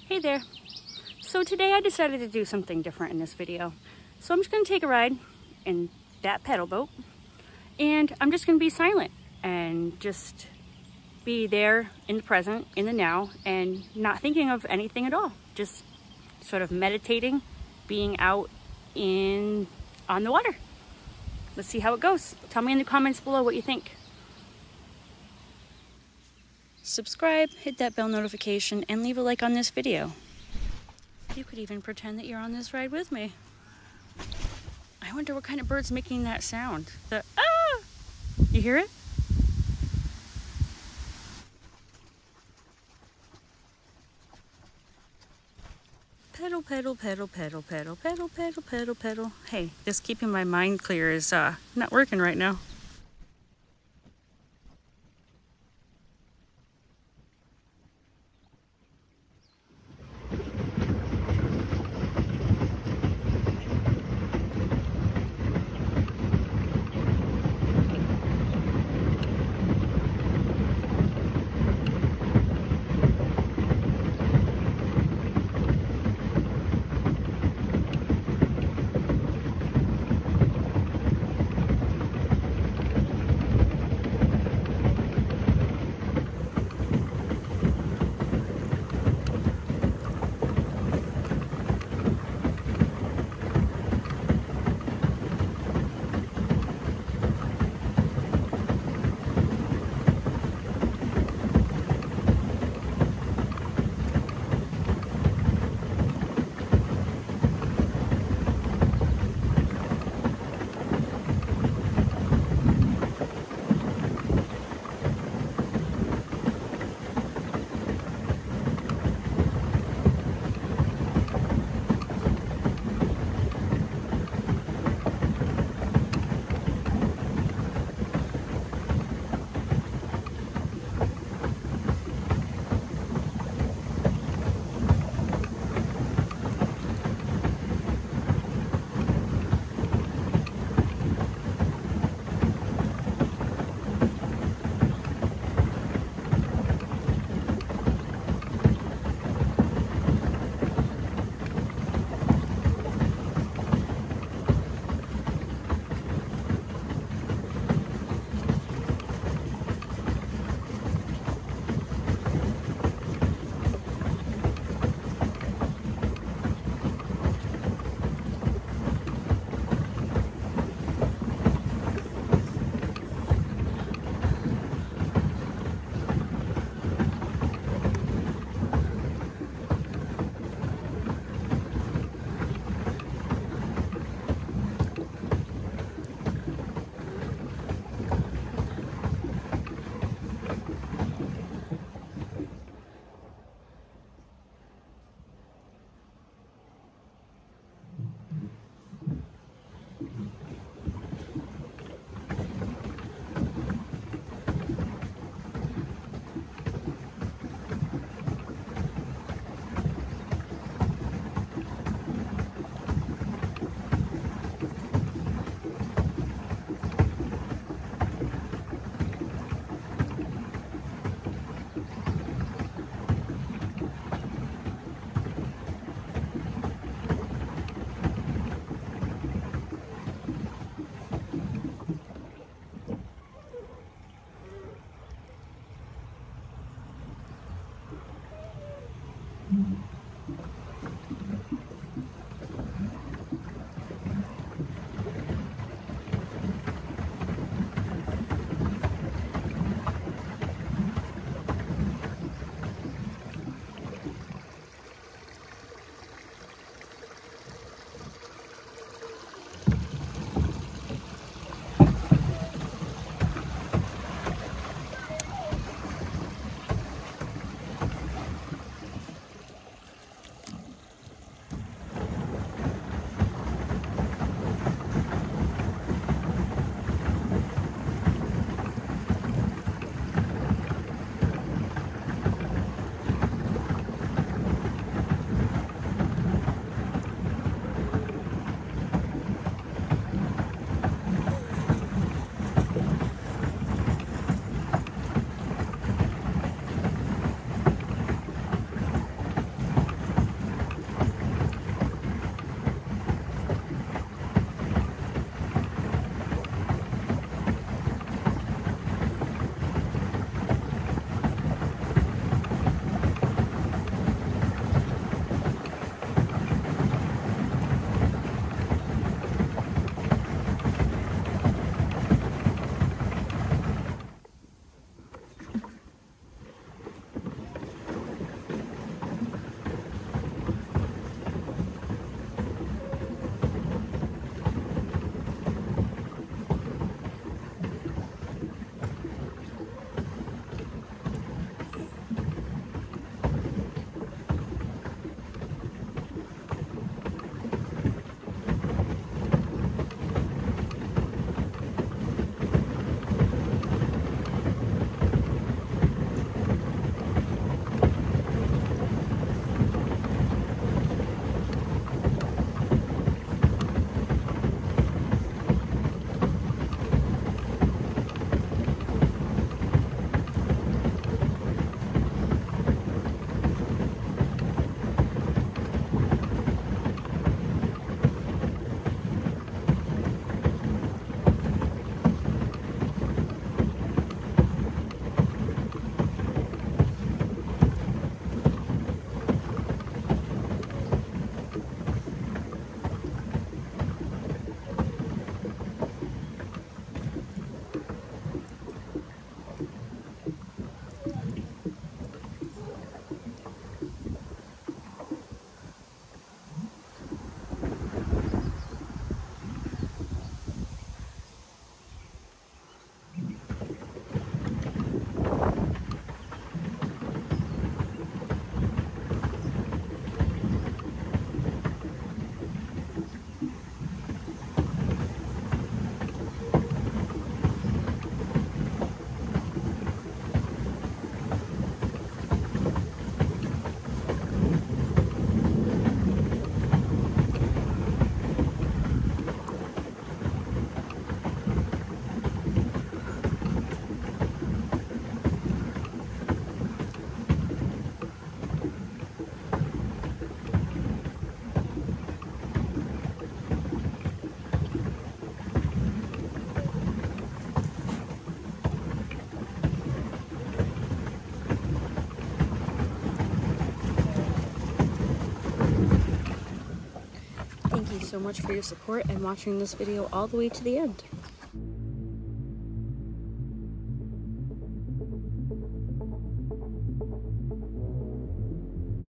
Hey there. So today I decided to do something different in this video. So I'm just going to take a ride in that pedal boat and I'm just going to be silent and just be there in the present, in the now, and not thinking of anything at all. Just sort of meditating, being out on the water. Let's see how it goes. Tell me in the comments below what you think. Subscribe, hit that bell notification, and leave a like on this video. You could even pretend that you're on this ride with me. I wonder what kind of bird's making that sound. You hear it? Pedal, pedal, pedal, pedal, pedal, pedal, pedal, pedal, pedal. Hey, just keeping my mind clear is not working right now. you so much for your support and watching this video all the way to the end.